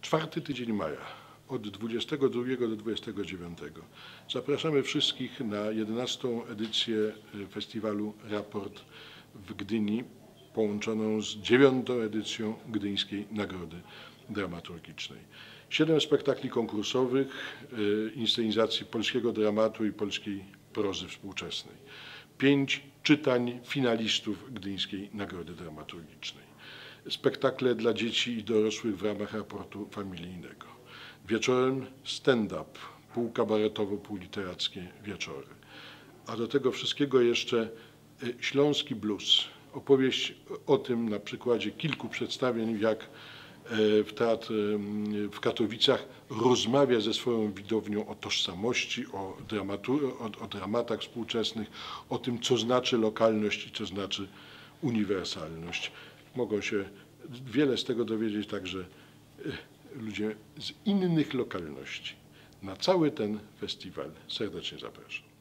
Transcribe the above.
Czwarty tydzień maja, od 22 do 29. Zapraszamy wszystkich na 11. edycję festiwalu Raport w Gdyni, połączoną z 9. edycją Gdyńskiej Nagrody Dramaturgicznej. 7 spektakli konkursowych, inscenizacji polskiego dramatu i polskiej prozy współczesnej. 5 czytań finalistów Gdyńskiej Nagrody Dramaturgicznej. Spektakle dla dzieci i dorosłych w ramach raportu familijnego. Wieczorem stand-up, półkabaretowo, półliterackie wieczory. A do tego wszystkiego jeszcze śląski blues. Opowieść o tym na przykładzie kilku przedstawień, jak w Katowicach rozmawia ze swoją widownią o tożsamości, o dramatach współczesnych, o tym, co znaczy lokalność i co znaczy uniwersalność. Mogą się wiele z tego dowiedzieć także ludzie z innych lokalności. Na cały ten festiwal serdecznie zapraszam.